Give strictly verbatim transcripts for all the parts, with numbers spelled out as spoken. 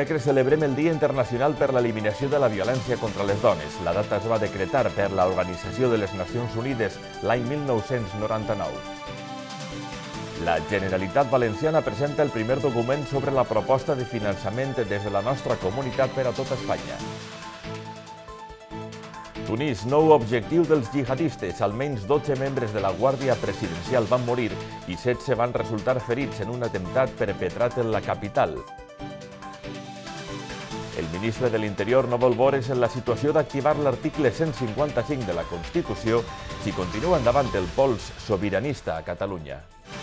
dimecres celebrem el Dia Internacional per l'Eliminació de la Violència contra les Dones. La data es va decretar per l'Organització de les Nacions Unides l'any mil nou-cents noranta-nou. La Generalitat Valenciana presenta el primer document sobre la proposta de finançament des de la nostra comunitat per a tota Espanya. Tunís, nou objectiu dels jihadistes. Almenys dotze membres de la Guàrdia Presidencial van morir i setze van resultar ferits en un atemptat perpetrat en la capital. El ministre de l'Interior no vol veure's en la situació d'activar l'article cent cinquanta-cinc de la Constitució si continua endavant el pols sobiranista a Catalunya.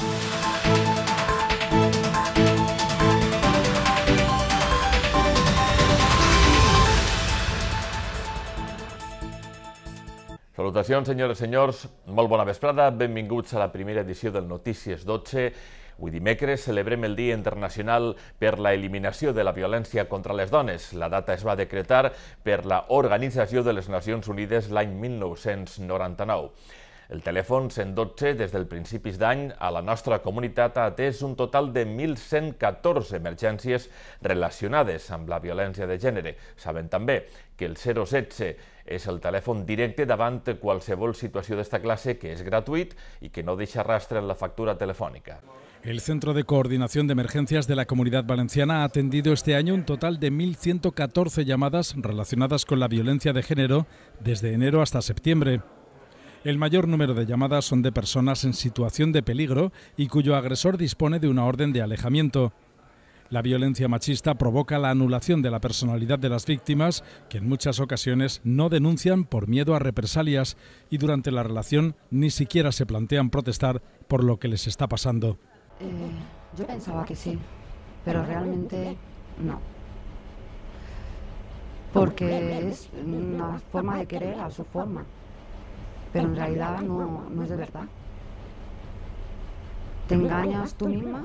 Salutacions, senyores i senyors. Molt bona vesprada. Benvinguts a la primera edició del Notícies dotze. Avui dimecres celebrem el Dia Internacional per la Eliminació de la Violència contra les Dones. La data es va decretar per la Organització de les Nacions Unides l'any mil nou-cents noranta-nou. El telèfon cent dotze, des del principis d'any, a la nostra comunitat ha atès un total de mil cent catorze emergències relacionades amb la violència de gènere. Saben també que el zero setze és el telèfon directe davant qualsevol situació d'esta classe, que és gratuït i que no deixa rastre en la factura telefònica. El Centro de Coordinación de Emergencias de la Comunidad Valenciana ha atendido este año un total de mil ciento catorce llamadas relacionadas con la violencia de género desde enero hasta septiembre. El mayor número de llamadas son de personas en situación de peligro y cuyo agresor dispone de una orden de alejamiento. La violencia machista provoca la anulación de la personalidad de las víctimas, que en muchas ocasiones no denuncian por miedo a represalias y durante la relación ni siquiera se plantean protestar por lo que les está pasando. Eh, yo pensaba que sí, pero realmente no. Porque es una forma de querer a su forma. Pero en realidad no, no es de verdad. Te engañas tú misma,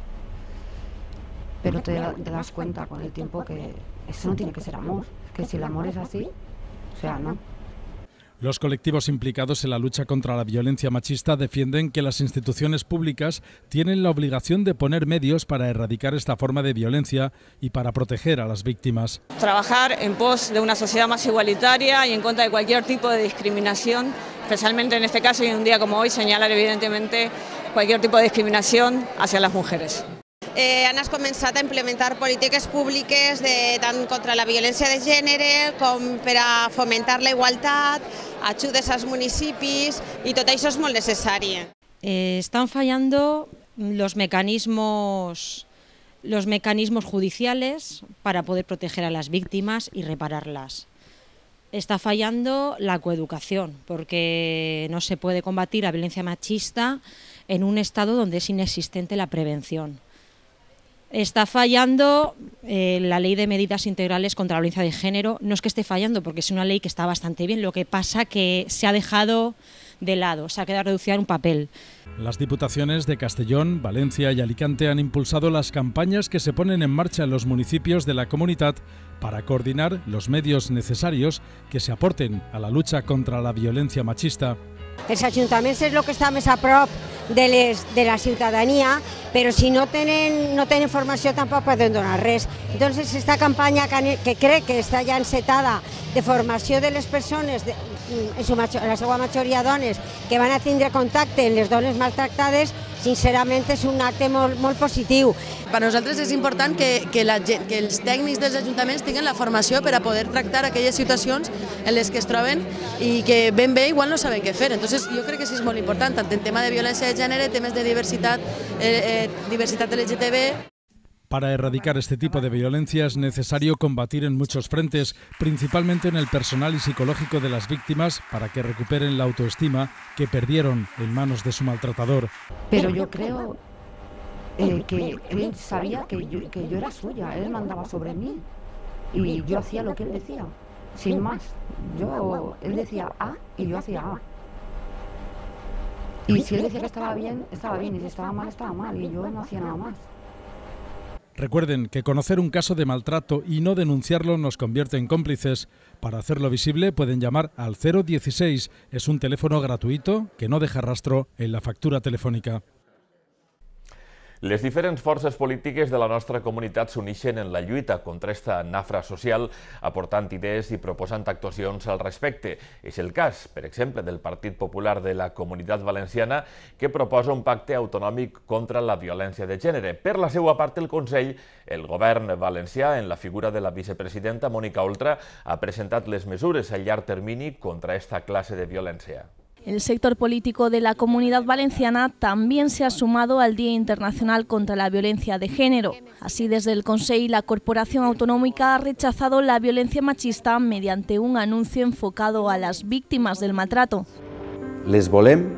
pero te, te das cuenta con el tiempo que eso no tiene que ser amor, que si el amor es así, o sea, no. Los colectivos implicados en la lucha contra la violencia machista defienden que las instituciones públicas tienen la obligación de poner medios para erradicar esta forma de violencia y para proteger a las víctimas. Trabajar en pos de una sociedad más igualitaria y en contra de cualquier tipo de discriminación, especialmente en este caso y en un día como hoy, señalar evidentemente cualquier tipo de discriminación hacia las mujeres. Eh, han començat a implementar polítiques públiques de, tant contra la violència de gènere com per a fomentar la igualtat, ajudes als municipis i tot això és molt necessari. Eh, están fallando los mecanismos, los mecanismos judiciales para poder proteger a las víctimas y repararlas. Está fallando la coeducación, porque no se puede combatir la violencia machista en un estado donde es inexistente la prevención. Está fallando eh, la ley de medidas integrales contra la violencia de género. No es que esté fallando, porque es una ley que está bastante bien, lo que pasa que se ha dejado de lado, se ha quedado reducida en un papel. Las diputaciones de Castellón, Valencia y Alicante han impulsado las campañas que se ponen en marcha en los municipios de la comunidad para coordinar los medios necesarios que se aporten a la lucha contra la violencia machista. Els ajuntaments és el que està més a prop de, les, de la ciutadania, però si no tenen, no tenen formació tampoc poden donar res. Entonces, esta campanya que, que crec que està ja encetada de formació de les persones, de, en, su, en la seva majoria dones, que van a tindre contacte amb les dones maltractades, sincerament és un acte molt, molt positiu. Per nosaltres és important que, que, la, que els tècnics dels ajuntaments tinguin la formació per a poder tractar aquelles situacions en les que es troben i que ben bé igual no saben què fer. Entonces, jo crec que sí és molt important, tant en tema de violència de gènere, temes de diversitat, eh, eh, diversitat L G T B. Para erradicar este tipo de violencia es necesario combatir en muchos frentes, principalmente en el personal y psicológico de las víctimas, para que recuperen la autoestima que perdieron en manos de su maltratador. Pero yo creo eh, que él sabía que yo, que yo era suya, él mandaba sobre mí y yo hacía lo que él decía, sin más. Yo, él decía A y yo hacía A. Y si él decía que estaba bien, estaba bien, y si estaba mal, estaba mal, y yo no hacía nada más. Recuerden que conocer un caso de maltrato y no denunciarlo nos convierte en cómplices. Para hacerlo visible pueden llamar al cero dieciséis, es un teléfono gratuito que no deja rastro en la factura telefónica. Les diferents forces polítiques de la nostra comunitat s'uneixen en la lluita contra esta nafra social, aportant idees i proposant actuacions al respecte. És el cas, per exemple, del Partit Popular de la Comunitat Valenciana, que proposa un pacte autonòmic contra la violència de gènere. Per la seva part, el Consell, el govern valencià, en la figura de la vicepresidenta Mònica Oltra, ha presentat les mesures a llarg termini contra esta clase de violència. El sector político de la Comunidad Valenciana también se ha sumado al Día Internacional contra la Violencia de Género. Así, desde el Consell, la Corporación Autonómica ha rechazado la violencia machista mediante un anuncio enfocado a las víctimas del maltrato. Les volem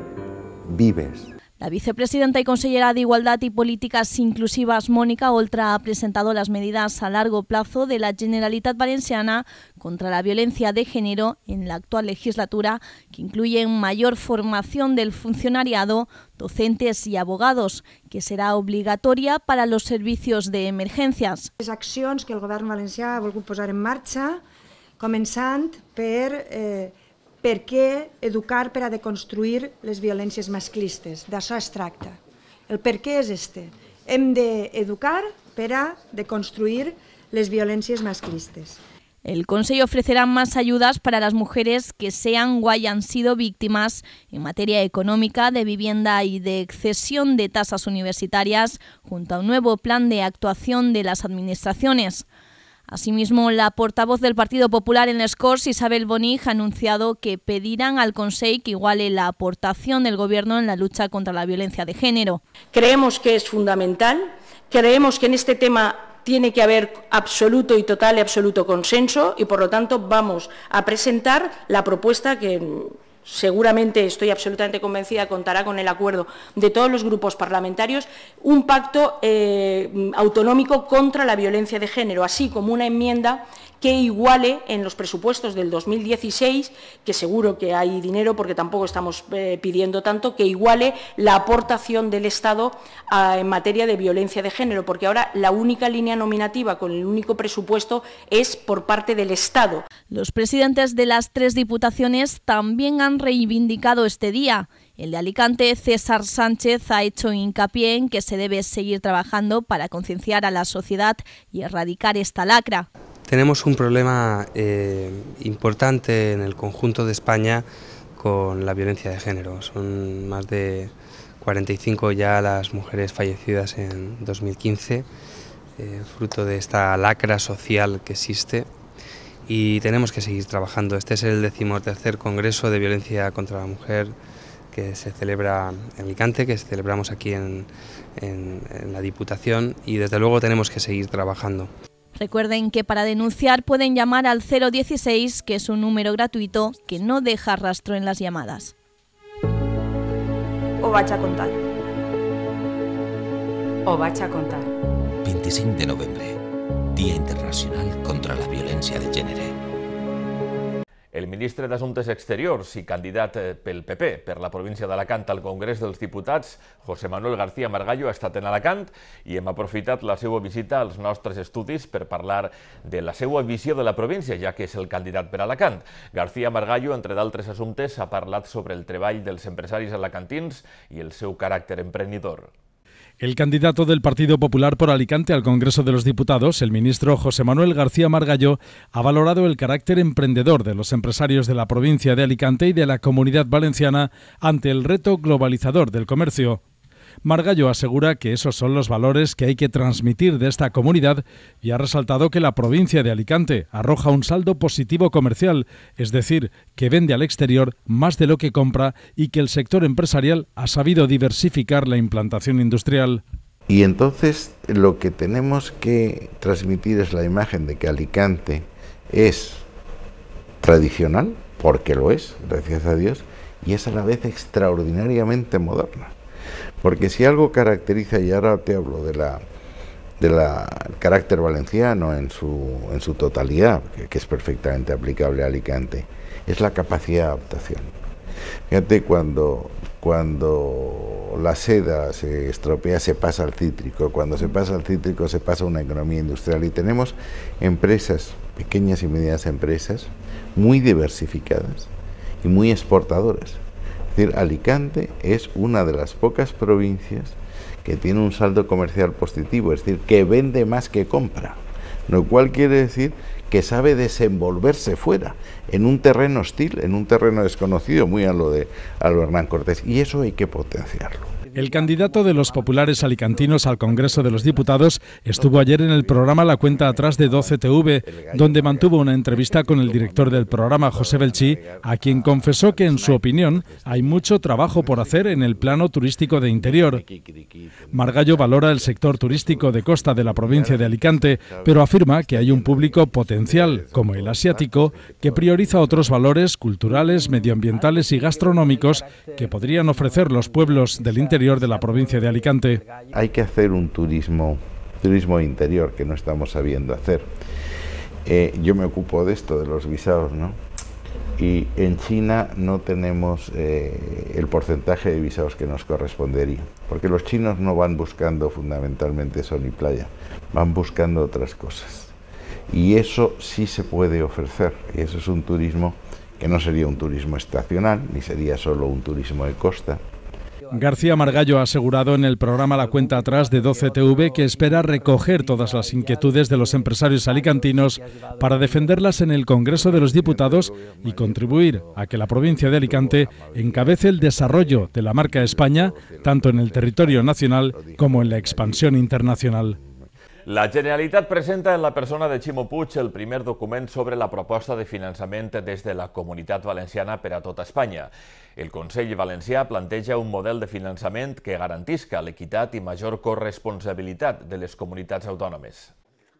vives. La vicepresidenta y consellera de Igualdad y Políticas Inclusivas, Mónica Oltra, ha presentado las medidas a largo plazo de la Generalitat Valenciana contra la violencia de género en la actual legislatura, que incluyen mayor formación del funcionariado, docentes y abogados, que será obligatoria para los servicios de emergencias. Les accions que el govern valencià ha volgut posar en marxa, començant per... Eh, per què educar per a deconstruir les violències masclistes. D'això es tracta. El per què és este. Hem d'educar per a deconstruir les violències masclistes. El Consejo ofrecerá más ayudas para las mujeres que sean o hayan sido víctimas en materia económica, de vivienda y de excesión de tasas universitarias, junto a un nuevo plan de actuación de las administraciones. Asimismo, la portavoz del Partido Popular en les Corts, Isabel Bonig, ha anunciado que pedirán al Consell que iguale la aportación del Gobierno en la lucha contra la violencia de género. Creemos que es fundamental, creemos que en este tema tiene que haber absoluto y total y absoluto consenso y, por lo tanto, vamos a presentar la propuesta que seguramente, estoy absolutamente convencida, contará con el acuerdo de todos los grupos parlamentarios, un pacto eh, autonómico contra la violencia de género, así como una enmienda que iguale en los presupuestos del dos mil dieciséis, que seguro que hay dinero porque tampoco estamos eh, pidiendo tanto, que iguale la aportación del Estado a, en materia de violencia de género, porque ahora la única línea nominativa con el único presupuesto es por parte del Estado. Los presidentes de las tres diputaciones también han reivindicado este día. El de Alicante, César Sánchez, ha hecho hincapié en que se debe seguir trabajando para concienciar a la sociedad y erradicar esta lacra. Tenemos un problema eh, importante en el conjunto de España con la violencia de género. Son más de cuarenta y cinco ya las mujeres fallecidas en dos mil quince, eh, fruto de esta lacra social que existe, y tenemos que seguir trabajando. Este es el decimotercer Congreso de Violencia contra la Mujer que se celebra en Alicante, que celebramos aquí en, en, en la Diputación, y desde luego tenemos que seguir trabajando. Recuerden que para denunciar pueden llamar al cero dieciséis, que es un número gratuito que no deja rastro en las llamadas. Ho vaig a contar. Ho vaig a contar. vint-i-cinc de novembre, Dia Internacional contra la Violència de Gènere. El ministre d'Assumptes Exteriors i candidat pel P P per la província d'Alacant al Congrés dels Diputats, José Manuel García Margallo, ha estat en Alacant i hem aprofitat la seva visita als nostres estudis per parlar de la seva visió de la província, ja que és el candidat per Alacant. García Margallo, entre d'altres assumptes, ha parlat sobre el treball dels empresaris alacantins i el seu caràcter emprenedor. El candidato del Partido Popular por Alicante al Congreso de los Diputados, el ministro José Manuel García Margallo, ha valorado el carácter emprendedor de los empresarios de la provincia de Alicante y de la Comunidad Valenciana ante el reto globalizador del comercio. Margallo asegura que esos son los valores que hay que transmitir de esta comunidad y ha resaltado que la provincia de Alicante arroja un saldo positivo comercial, es decir, que vende al exterior más de lo que compra y que el sector empresarial ha sabido diversificar la implantación industrial. Y entonces lo que tenemos que transmitir es la imagen de que Alicante es tradicional, porque lo es, gracias a Dios, y es a la vez extraordinariamente moderna. Porque si algo caracteriza, y ahora te hablo de la de la el carácter valenciano en su en su totalidad, que, que es perfectamente aplicable a Alicante, es la capacidad de adaptación. Fíjate, cuando cuando la seda se estropea, se pasa al cítrico, cuando se pasa al cítrico se pasa a una economía industrial, y tenemos empresas, pequeñas y medianas empresas, muy diversificadas y muy exportadoras. Es decir, Alicante es una de las pocas provincias que tiene un saldo comercial positivo, es decir, que vende más que compra, lo cual quiere decir que sabe desenvolverse fuera, en un terreno hostil, en un terreno desconocido, muy a lo de a lo Hernán Cortés, y eso hay que potenciarlo. El candidato de los populares alicantinos al Congreso de los Diputados estuvo ayer en el programa La Cuenta Atrás de doce T V, donde mantuvo una entrevista con el director del programa, José Belchí, a quien confesó que, en su opinión, hay mucho trabajo por hacer en el plano turístico de interior. Margallo valora el sector turístico de costa de la provincia de Alicante, pero afirma que hay un público potencial, como el asiático, que prioriza otros valores culturales, medioambientales y gastronómicos que podrían ofrecer los pueblos del interior de la provincia de Alicante. Hay que hacer un turismo, turismo interior que no estamos sabiendo hacer. Eh, yo me ocupo de esto, de los visados, ¿no? Y en China no tenemos eh, el porcentaje de visados que nos correspondería, porque los chinos no van buscando fundamentalmente sol y playa, van buscando otras cosas. Y eso sí se puede ofrecer, y eso es un turismo que no sería un turismo estacional, ni sería solo un turismo de costa. García Margallo ha asegurado en el programa La Cuenta Atrás de doce T V que espera recoger todas las inquietudes de los empresarios alicantinos para defenderlas en el Congreso de los Diputados y contribuir a que la provincia de Alicante encabece el desarrollo de la marca España, tanto en el territorio nacional como en la expansión internacional. La Generalitat presenta en la persona de Ximo Puig el primer document sobre la proposta de finançament des de la Comunitat Valenciana per a tota Espanya. El Consell Valencià planteja un model de finançament que garantisca l'equitat i major corresponsabilitat de les comunitats autònomes.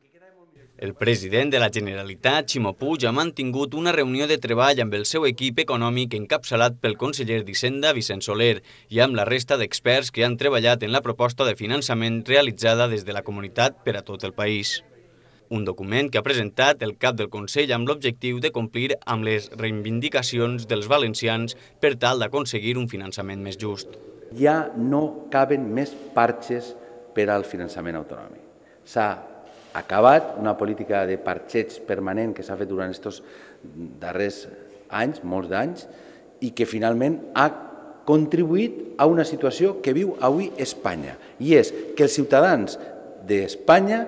El president de la Generalitat, Ximo Puig, ha mantingut una reunió de treball amb el seu equip econòmic encapçalat pel conseller d'Hisenda, Vicent Soler, i amb la resta d'experts que han treballat en la proposta de finançament realitzada des de la comunitat per a tot el país. Un document que ha presentat el cap del Consell amb l'objectiu de complir amb les reivindicacions dels valencians per tal d'aconseguir un finançament més just. Ja no caben més parxes per al finançament autonòmic. S'ha acabat una política de parxeig permanent que s'ha fet durant aquests darrers anys, molts d'anys, i que finalment ha contribuït a una situació que viu avui Espanya, i és que els ciutadans d'Espanya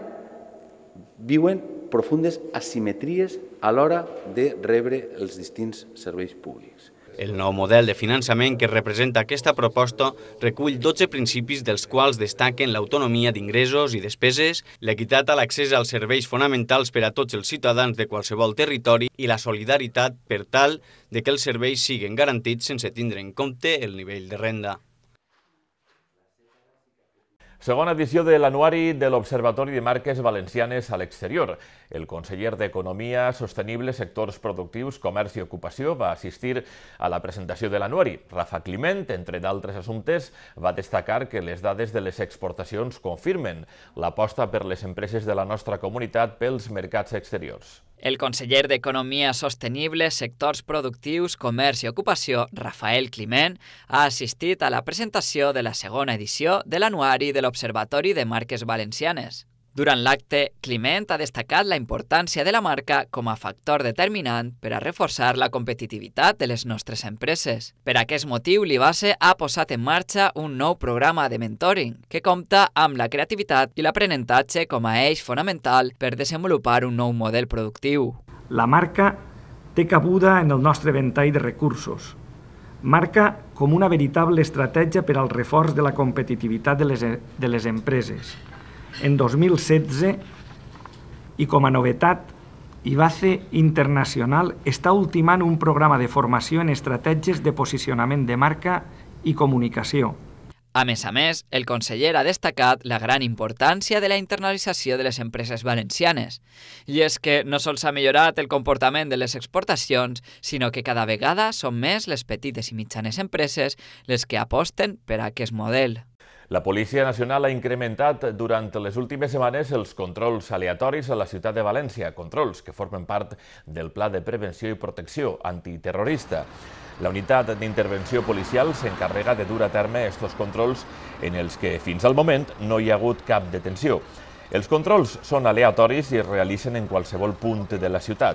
viuen profundes asimetries a l'hora de rebre els distints serveis públics. El nou model de finançament que representa aquesta proposta recull dotze principis dels quals destaquen l'autonomia d'ingressos i despeses, l'equitat a l'accés als serveis fonamentals per a tots els ciutadans de qualsevol territori i la solidaritat per tal de que els serveis siguin garantits sense tindre en compte el nivell de renda. Segona edició de l'Anuari de l'Observatori de Marques Valencianes a l'exterior. El conseller d'Economia Sostenible, Sectors Productius, Comerç i Ocupació va assistir a la presentació de l'Anuari. Rafa Climent, entre d'altres assumptes, va destacar que les dades de les exportacions confirmen l'aposta per les empreses de la nostra comunitat pels mercats exteriors. El conseller d'Economia Sostenible, Sectors Productius, Comerç i Ocupació, Rafael Climent, ha assistit a la presentació de la segona edició de l'Anuari de l'Observatori de Marques Valencianes. Durant l'acte, Climent ha destacat la importància de la marca com a factor determinant per a reforçar la competitivitat de les nostres empreses. Per aquest motiu, l'Ibase ha posat en marxa un nou programa de mentoring que compta amb la creativitat i l'aprenentatge com a eix fonamental per desenvolupar un nou model productiu. La marca té cabuda en el nostre ventall de recursos. Marca com una veritable estratègia per al reforç de la competitivitat de les, de les empreses. En dos mil setze, i com a novetat, Ibase Internacional està ultimant un programa de formació en estratègies de posicionament de marca i comunicació. A més a més, el conseller ha destacat la gran importància de la internalització de les empreses valencianes. I és que no sols ha millorat el comportament de les exportacions, sinó que cada vegada són més les petites i mitjanes empreses les que aposten per a aquest model. La Policia Nacional ha incrementat durant les últimes setmanes els controls aleatoris a la ciutat de València, controls que formen part del Pla de Prevenció i Protecció Antiterrorista. La unitat d'intervenció policial s'encarrega de dur a terme aquests controls en els que fins al moment no hi ha hagut cap detenció. Els controls són aleatoris i es realitzen en qualsevol punt de la ciutat.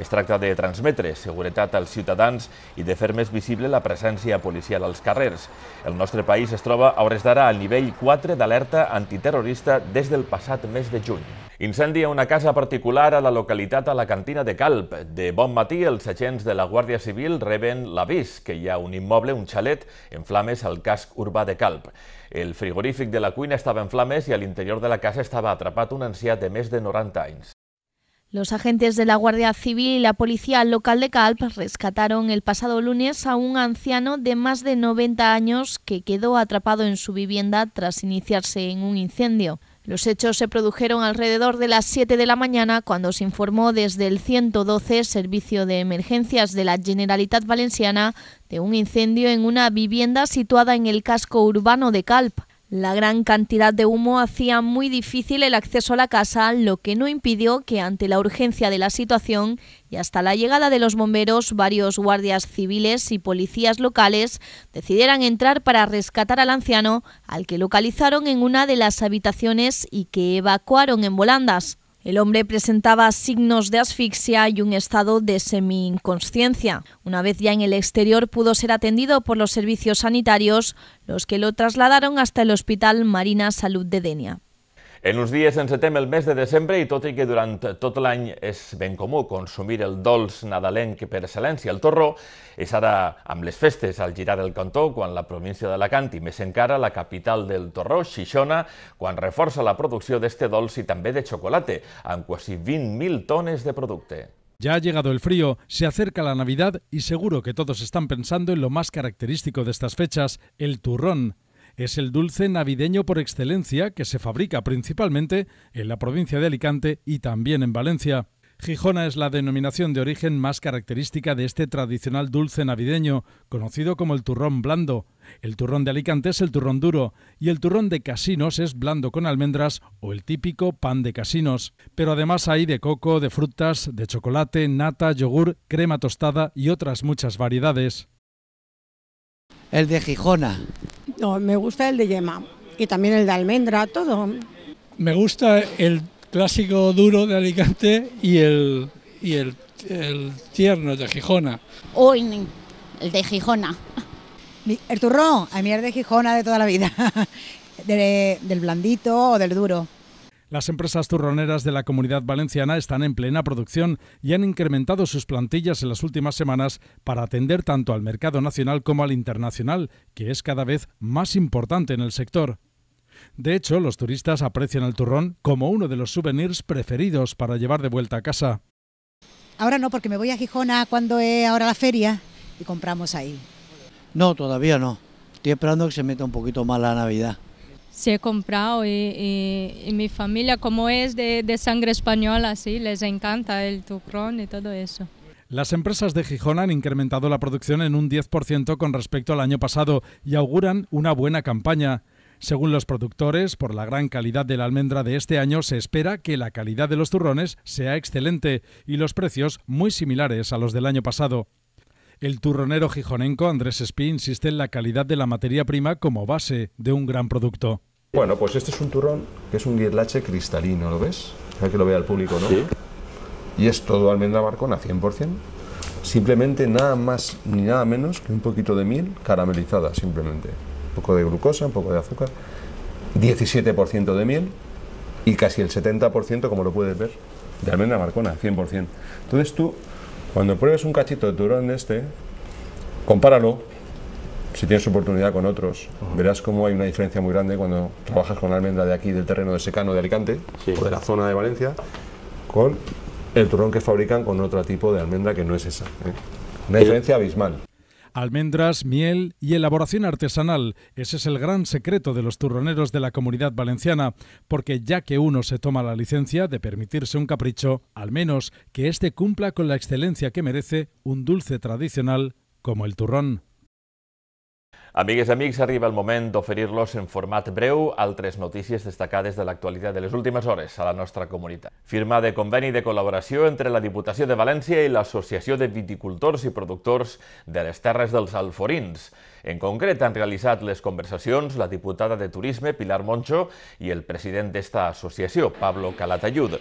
Es tracta de transmetre seguretat als ciutadans i de fer més visible la presència policial als carrers. El nostre país es troba a hores d'ara al nivell quatre d'alerta antiterrorista des del passat mes de juny. Incendi a una casa particular a la localitat alacantina de Calp. De bon matí, els agents de la Guàrdia Civil reben l'avís que hi ha un immoble, un xalet, en flames al casc urbà de Calp. El frigorífic de la cuina estava en flames i a l'interior de la casa estava atrapat un ancià de més de noranta anys. Los agentes de la Guardia Civil y la Policía Local de Calp rescataron el pasado lunes a un anciano de más de noventa años que quedó atrapado en su vivienda tras iniciarse en un incendio. Los hechos se produjeron alrededor de las siete de la mañana cuando se informó desde el ciento doce, Servicio de Emergencias de la Generalitat Valenciana, de un incendio en una vivienda situada en el casco urbano de Calp. La gran cantidad de humo hacía muy difícil el acceso a la casa, lo que no impidió que ante la urgencia de la situación y hasta la llegada de los bomberos, varios guardias civiles y policías locales decidieran entrar para rescatar al anciano, al que localizaron en una de las habitaciones y que evacuaron en volandas. El hombre presentaba signos de asfixia y un estado de semi-inconsciencia. Una vez ya en el exterior pudo ser atendido por los servicios sanitarios, los que lo trasladaron hasta el Hospital Marina Salud de Dénia. En uns dies encetem el mes de desembre i tot i que durant tot l'any és ben comú consumir el dolç nadalenc per excel·lència, el torró, és ara amb les festes al girar el cantó quan la província d'Alacant i més encara la capital del torró, Xixona, quan reforça la producció d'este dolç i també de xocolate, amb quasi vint mil tones de producte. Ya ha llegado el frío, se acerca la Navidad y seguro que todos están pensando en lo más característico de estas fechas, el turrón. Es el dulce navideño por excelencia que se fabrica principalmente en la provincia de Alicante y también en Valencia. Gijona es la denominación de origen más característica de este tradicional dulce navideño, conocido como el turrón blando. El turrón de Alicante es el turrón duro y el turrón de Casinos es blando con almendras o el típico pan de Casinos. Pero además hay de coco, de frutas, de chocolate, nata, yogur, crema tostada y otras muchas variedades. El de Gijona. No, me gusta el de yema y también el de almendra, todo. Me gusta el clásico duro de Alicante y el, y el, el tierno de Gijona. Uy, el de Gijona. El turrón, a mí es de Gijona de toda la vida, de, del blandito o del duro. Las empresas turroneras de la Comunidad Valenciana están en plena producción y han incrementado sus plantillas en las últimas semanas para atender tanto al mercado nacional como al internacional, que es cada vez más importante en el sector. De hecho, los turistas aprecian el turrón como uno de los souvenirs preferidos para llevar de vuelta a casa. Ahora no, porque me voy a Gijona cuando es ahora la feria y compramos ahí. No, todavía no. Estoy esperando que se meta un poquito más la Navidad. Sí he comprado y, y, y mi familia, como es de, de sangre española, sí, les encanta el turrón y todo eso. Las empresas de Gijón han incrementado la producción en un diez por ciento con respecto al año pasado y auguran una buena campaña. Según los productores, por la gran calidad de la almendra de este año, se espera que la calidad de los turrones sea excelente y los precios muy similares a los del año pasado. El turronero gijonenco Andrés Espí insiste en la calidad de la materia prima como base de un gran producto. Bueno, pues este es un turrón que es un guirlache cristalino, ¿lo ves? Para que lo vea el público, ¿no? Sí. Y es todo almendra Marcona cien por cien. Simplemente nada más ni nada menos que un poquito de miel caramelizada, simplemente. Un poco de glucosa, un poco de azúcar, diecisiete por ciento de miel y casi el setenta por ciento, como lo puedes ver, de almendra Marcona, cien por cien. Entonces tú, cuando pruebes un cachito de turrón de este, compáralo, si tienes oportunidad con otros, uh-huh. Verás cómo hay una diferencia muy grande cuando trabajas con la almendra de aquí, del terreno de secano de Alicante, sí, o de la zona de Valencia, con el turrón que fabrican con otro tipo de almendra que no es esa, ¿eh? Una diferencia abismal. Almendras, miel y elaboración artesanal. Ese es el gran secreto de los turroneros de la Comunidad Valenciana, porque ya que uno se toma la licencia de permitirse un capricho, al menos que éste cumpla con la excelencia que merece un dulce tradicional como el turrón. Amigues i amics, arriba el moment d'oferir-los en format breu altres notícies destacades de l'actualitat de les últimes hores a la nostra comunitat. Firma de conveni de col·laboració entre la Diputació de València i l'Associació de Viticultors i Productors de les Terres dels Alforins. En concret, han realitzat les conversacions la diputada de Turisme, Pilar Moncho, i el president d'esta associació, Pablo Calatayud.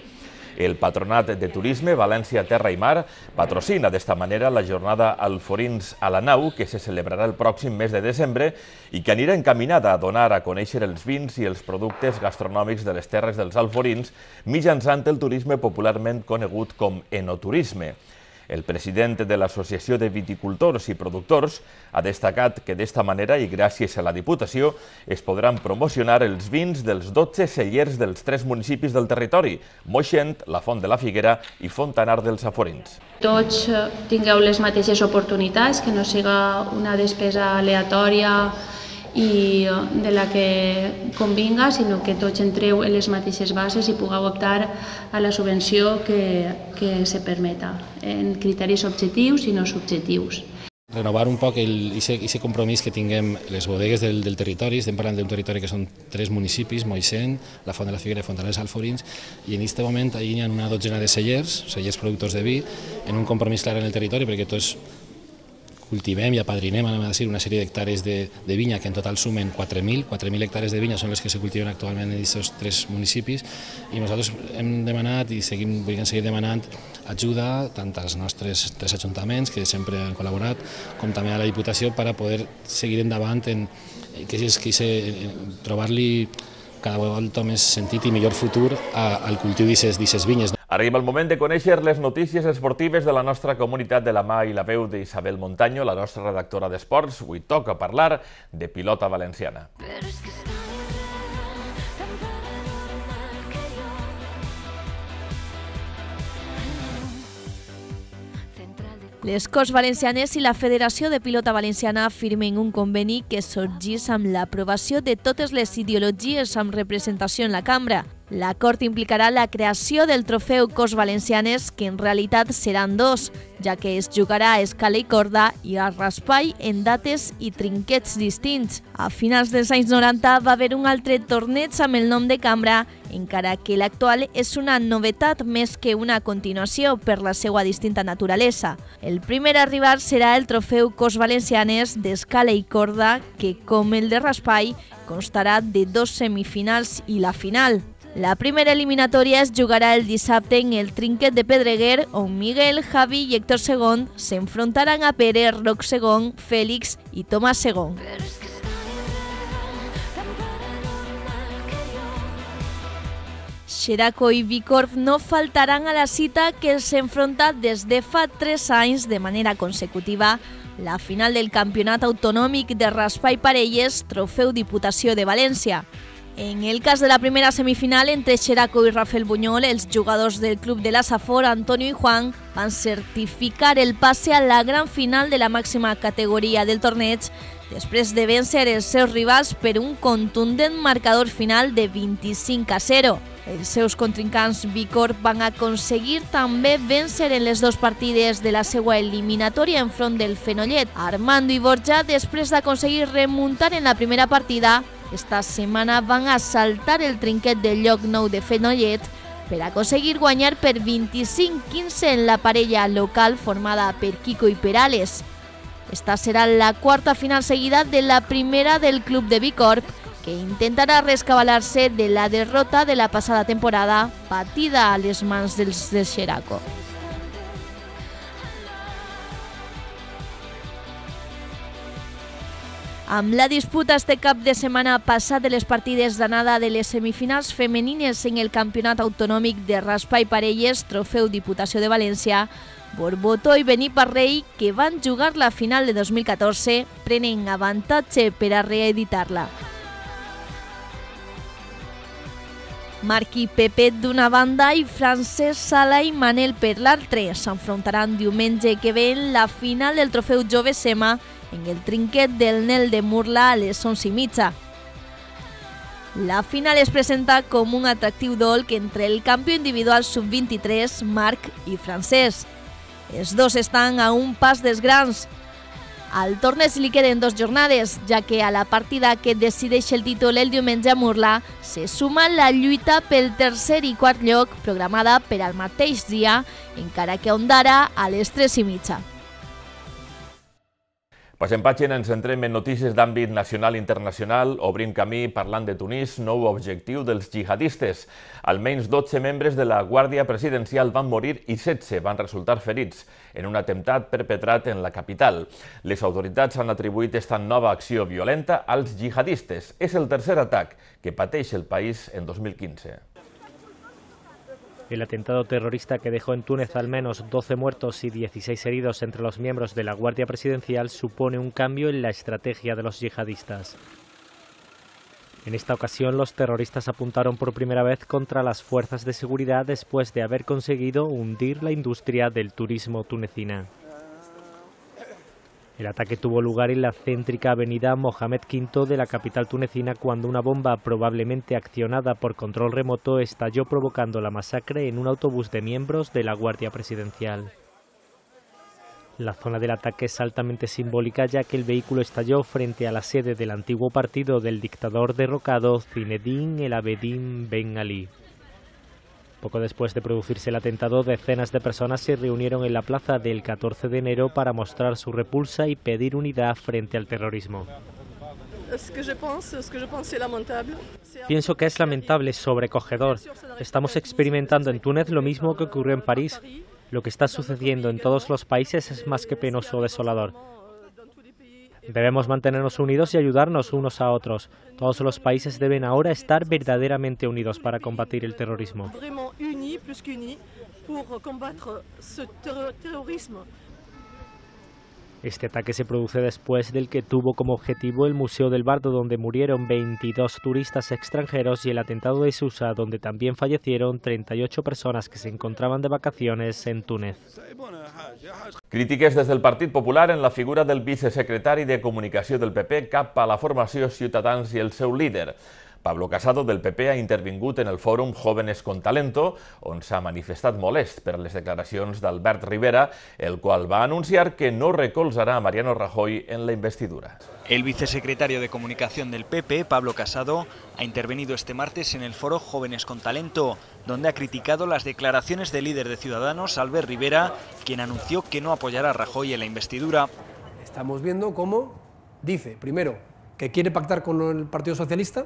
El Patronat de Turisme València Terra i Mar patrocina d'esta manera la jornada Alforins a la Nau, que se celebrarà el pròxim mes de desembre i que anirà encaminada a donar a conèixer els vins i els productes gastronòmics de les terres dels alforins mitjançant el turisme popularment conegut com enoturisme. El president de l'Associació de Viticultors i Productors ha destacat que d'esta manera i gràcies a la Diputació es podran promocionar els vins dels dotze cellers dels tres municipis del territori, Moixent, la Font de la Figuera i Fontanar dels Alforins. Tots tingueu les mateixes oportunitats, que no siga una despesa aleatòria i de la que convinga, sinó que tots entreu en les mateixes bases i pugueu optar a la subvenció que, que se permeta, en criteris objectius i no subjectius. Renovar un poc aquest compromís que tinguem les bodegues del, del territori. Estem parlant d'un territori que són tres municipis, Moixent, la Font de la Figuera i Fontanar dels Alforins, i en aquest moment hi ha una dotzena de cellers, cellers productors de vi, en un compromís clar en el territori, perquè tots cultivem i apadrinem, anem a dir, una sèrie d'hectàrees de, de vinya, que en total sumen quatre mil hectàrees de vinya, són les que se cultiven actualment en aquests tres municipis, i nosaltres hem demanat i seguim, volem seguir demanant ajuda tant als nostres tres ajuntaments, que sempre han col·laborat, com també a la Diputació, per a poder seguir endavant en que és que trobar-li cada volta més sentit i millor futur al cultiu d'aquestes vinyes. Arriba el moment de conèixer les notícies esportives de la nostra comunitat de la mà i la veu d'Isabel Montaño, la nostra redactora d'esports. Avui toca parlar de pilota valenciana. Les Corts Valencianes i la Federació de Pilota Valenciana firmen un conveni que sorgís amb l'aprovació de totes les ideologies amb representació en la cambra. L'acord implicarà la creació del trofeu Corts Valencianes, que en realitat seran dos, ja que es jugarà a escala i corda i a raspall en dates i trinquets distints. A finals dels anys noranta va haver un altre torneig amb el nom de cambra, encara que l'actual és una novetat més que una continuació per la seva distinta naturalesa. El primer a arribar serà el trofeu Corts Valencianes d'escala i corda, que, com el de raspall, constarà de dos semifinals i la final. La primera eliminatòria es jugarà el dissabte en el trinquet de Pedreguer, on Miguel, Javi i Héctor segon s'enfrontaran a Pere, Roc segon, Fèlix i Tomàs segon. Xeraco i Bicorb no faltaran a la cita que els enfronta des de fa tres anys de manera consecutiva la final del Campionat Autonòmic de Raspall Parelles, Trofeu Diputació de València. En el cas de la primera semifinal entre Xeraco i Rafael Buñol, els jugadors del club de la Safor, Antonio i Juan, van certificar el passe a la gran final de la màxima categoria del torneig després de vèncer els seus rivals per un contundent marcador final de vint-i-cinc a zero. Els seus contrincants Bicorb van aconseguir també vèncer en les dues partides de la seva eliminatòria enfront del Fenollet. Armando i Borja, després d'aconseguir remuntar en la primera partida, esta setmana van assaltar el trinquet del lloc nou de Fenollet per aconseguir guanyar per vint-i-cinc a quinze en la parella local formada per Kiko i Perales. Esta serà la quarta final seguida de la primera del club de Bicorb, que intentarà rescabalar-se de la derrota de la passada temporada patida a les mans dels de Xeraco. Amb la disputa este cap de setmana passat de les partides d'anada de les semifinals femenines en el Campionat Autonòmic de Raspall Parelles, Trofeu Diputació de València, Borbotó i Beniparrell, que van jugar la final de dos mil catorze, prenen avantatge per a reeditar-la. Marc i Pepet d'una banda i Francesc Sala i Manel per l'altre s'enfrontaran diumenge que ve en la final del Trofeu Jove Sema en el trinquet del Nel de Murla a les onze i mitja. La final es presenta com un atractiu dolc entre el campió individual sub vint-i-tres, Marc i Francesc. Els dos estan a un pas dels grans. Al torneig li queden dos jornades, ja que a la partida que decideix el títol el diumenge a Murla se suma la lluita pel tercer i quart lloc programada per al mateix dia, encara que a Ondara a les tres i mitja. Passem pàgina, ens centrem en notícies d'àmbit nacional i internacional, obrim camí parlant de Tunís, nou objectiu dels jihadistes. Almenys dotze membres de la Guàrdia Presidencial van morir i setze van resultar ferits en un atemptat perpetrat en la capital. Les autoritats han atribuït esta nova acció violenta als jihadistes. És el tercer atac que pateix el país en dos mil quinze. El atentado terrorista que dejó en Túnez al menos doce muertos y dieciséis heridos entre los miembros de la Guardia Presidencial supone un cambio en la estrategia de los yihadistas. En esta ocasión, los terroristas apuntaron por primera vez contra las fuerzas de seguridad después de haber conseguido hundir la industria del turismo tunecina. El ataque tuvo lugar en la céntrica avenida Mohamed quinto de la capital tunecina cuando una bomba probablemente accionada por control remoto estalló provocando la masacre en un autobús de miembros de la Guardia Presidencial. La zona del ataque es altamente simbólica ya que el vehículo estalló frente a la sede del antiguo partido del dictador derrocado Zinedine El Abidine Ben Ali. Poco después de producirse el atentado, decenas de personas se reunieron en la plaza del catorce de enero para mostrar su repulsa y pedir unidad frente al terrorismo. Pienso que es lamentable, sobrecogedor. Estamos experimentando en Túnez lo mismo que ocurrió en París. Lo que está sucediendo en todos los países es más que penoso o desolador. Debemos mantenernos unidos y ayudarnos unos a otros. Todos los países deben ahora estar verdaderamente unidos para combatir el terrorismo. Este ataque se produce después del que tuvo como objetivo el Museo del Bardo, donde murieron veintidós turistas extranjeros, y el atentado de Susa, donde también fallecieron treinta y ocho personas que se encontraban de vacaciones en Túnez. Crítiques des del Partit Popular en la figura del vicesecretari de Comunicació del P P cap a la formació Ciutadans i el seu líder. Pablo Casado, del P P, ha intervingut en el fòrum Jóvenes con Talento, on s'ha manifestat molest per les declaracions d'Albert Rivera, el qual va anunciar que no recolzarà a Mariano Rajoy en la investidura. El vicesecretario de Comunicación del P P, Pablo Casado, ha intervenido este martes en el foro Jóvenes con Talento, donde ha criticado las declaraciones del líder de Ciudadanos, Albert Rivera, quien anunció que no apoyará a Rajoy en la investidura. Estamos viendo cómo dice, primero, que quiere pactar con el Partido Socialista,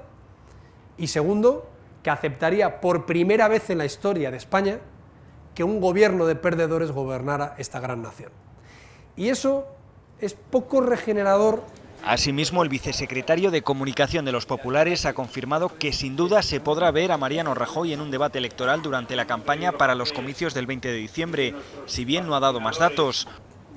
y segundo, que aceptaría por primera vez en la historia de España que un gobierno de perdedores gobernara esta gran nación. Y eso es poco regenerador. Asimismo, el vicesecretario de Comunicación de los Populares ha confirmado que sin duda se podrá ver a Mariano Rajoy en un debate electoral durante la campaña para los comicios del veinte de diciembre, si bien no ha dado más datos.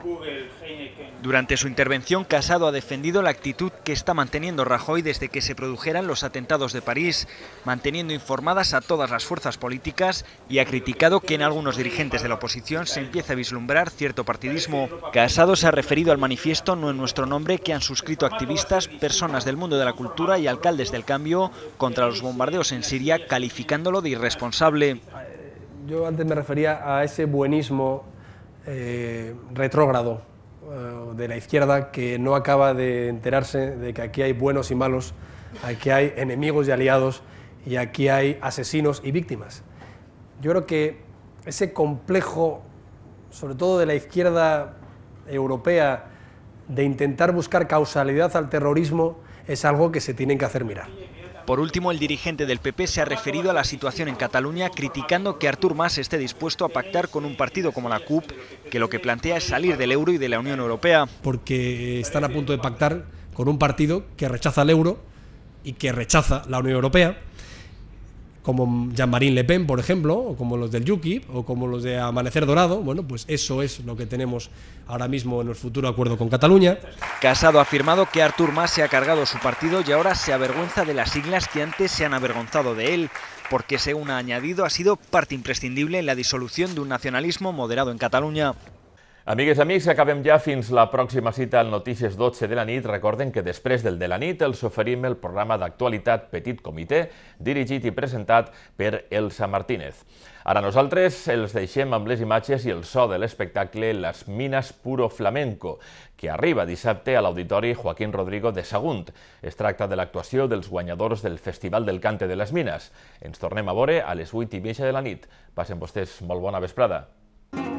Durante su intervención, Casado ha defendido la actitud que está manteniendo Rajoy desde que se produjeran los atentados de París, manteniendo informadas a todas las fuerzas políticas, y ha criticado que en algunos dirigentes de la oposición se empieza a vislumbrar cierto partidismo. Casado se ha referido al manifiesto No en nuestro nombre que han suscrito activistas, personas del mundo de la cultura y alcaldes del cambio contra los bombardeos en Siria, calificándolo de irresponsable. Yo antes me refería a ese buenismo eh, retrógrado de la izquierda que no acaba de enterarse de que aquí hay buenos y malos, aquí hay enemigos y aliados y aquí hay asesinos y víctimas. Yo creo que ese complejo, sobre todo de la izquierda europea, de intentar buscar causalidad al terrorismo es algo que se tienen que hacer mirar. Por último, el dirigente del P P se ha referido a la situación en Cataluña, criticando que Artur Mas esté dispuesto a pactar con un partido como la C U P, que lo que plantea es salir del euro y de la Unión Europea. Porque están a punto de pactar con un partido que rechaza el euro y que rechaza la Unión Europea, como Jean-Marie Le Pen, por ejemplo, o como los del UKIP, o como los de Amanecer Dorado. Bueno, pues eso es lo que tenemos ahora mismo en el futuro acuerdo con Cataluña. Casado ha afirmado que Artur Mas se ha cargado su partido y ahora se avergüenza de las siglas que antes se han avergonzado de él, porque, según ha añadido, ha sido parte imprescindible en la disolución de un nacionalismo moderado en Catalunya. Amigues i amics, acabem ja fins la pròxima cita al Notícies dotze de la nit. Recorden que després del de la nit els oferim el programa d'actualitat Petit Comitè, dirigit i presentat per Elsa Martínez. Ara nosaltres els deixem amb les imatges i el so de l'espectacle Las Minas Puro Flamenco, que arriba dissabte a l'Auditori Joaquín Rodrigo de Sagunt. Es tracta de l'actuació dels guanyadors del Festival del Cante de les Mines. Ens tornem a veure a les vuit i mitja de la nit. Passen vostès molt bona vesprada.